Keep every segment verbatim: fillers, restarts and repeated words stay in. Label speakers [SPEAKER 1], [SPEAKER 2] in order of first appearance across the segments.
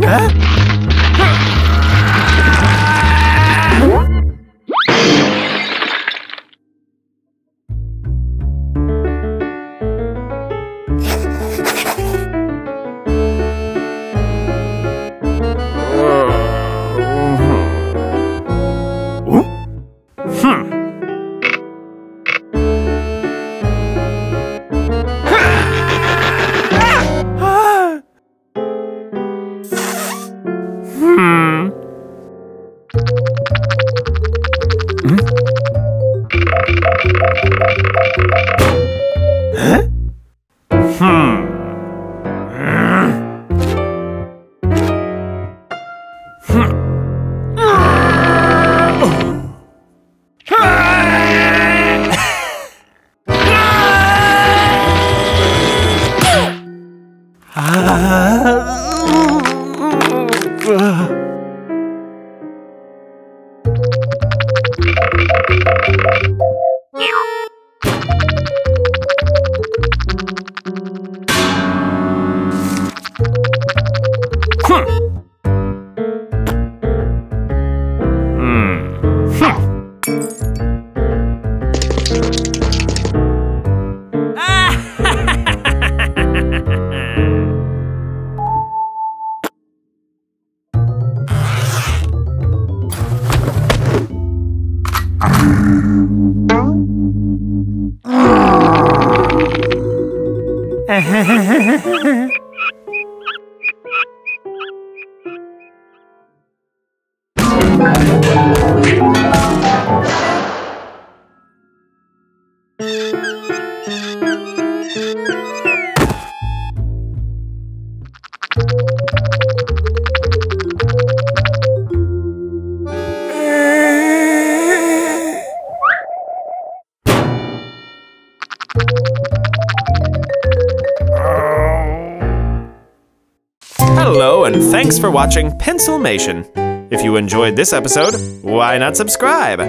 [SPEAKER 1] Hello, and thanks for watching Pencilmation. If you enjoyed this episode, why not subscribe?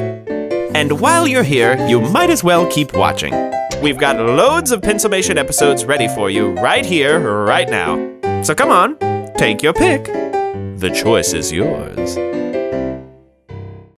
[SPEAKER 1] And while you're here, you might as well keep watching. We've got loads of Pencilmation episodes ready for you right here, right now. So come on, take your pick. The choice is yours.